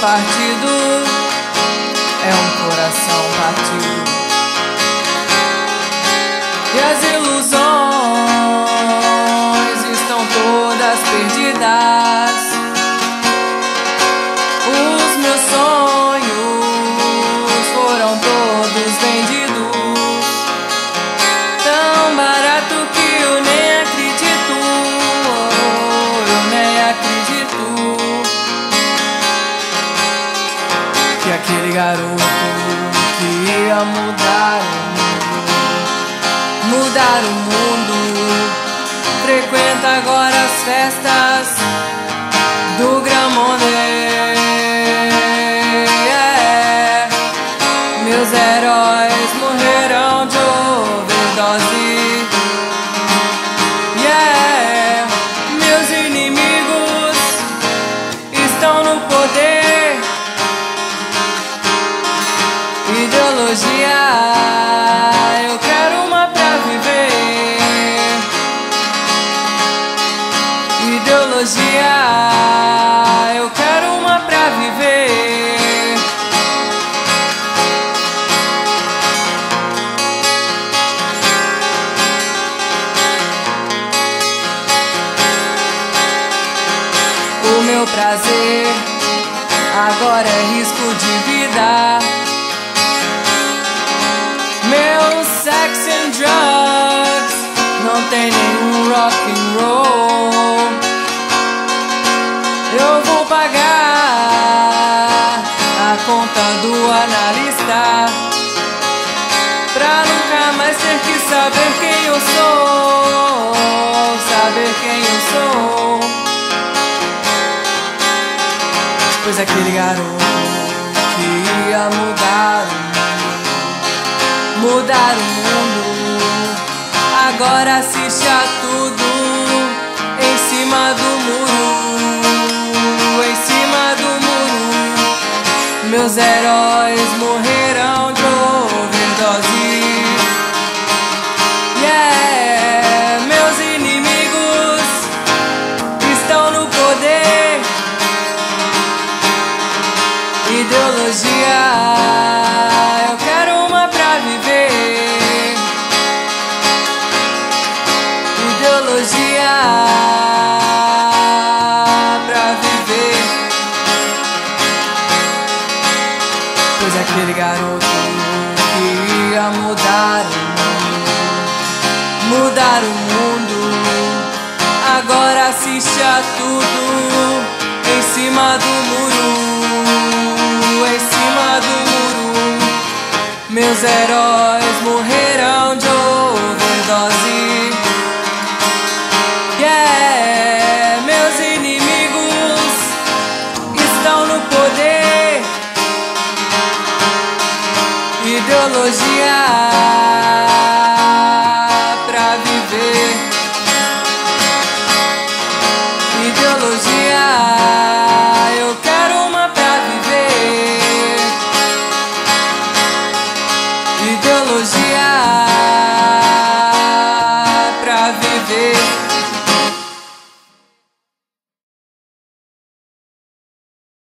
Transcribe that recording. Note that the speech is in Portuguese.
partido é um coração partido. E as ilusões estão todas perdidas. Os meus sonhos foram todos vendidos, tão barato que eu nem acredito. Eu nem acredito que aquele garoto que ia mudar o mundo frequenta agora as festas do Gramonde. Meus heróis morrerão de overdose. Meus inimigos estão no poder. Ideologia, eu quero uma pra viver. Ideologia, eu quero uma pra viver. O meu prazer agora é risco de vida. Meu sex and drugs não tem nenhum rock and roll. Eu vou pagar a conta do analista pra nunca mais ter que saber quem eu sou. Saber quem eu sou. Pois aquele garoto que ia mudar o mundo, agora assiste a tudo em cima do muro, em cima do muro. Meus heróis morrerão de overdose. Meus inimigos estão no poder. Ideologia, eu quero uma pra viver. Ideologia pra viver. Pois aquele garoto que ia mudar o mundo, agora assiste a tudo em cima do muro, em cima do muro. Meus heróis morrerão de overdose. Meus inimigos estão no poder. Ideologia pra viver. Ideologia, eu quero uma pra viver. Ideologia pra viver.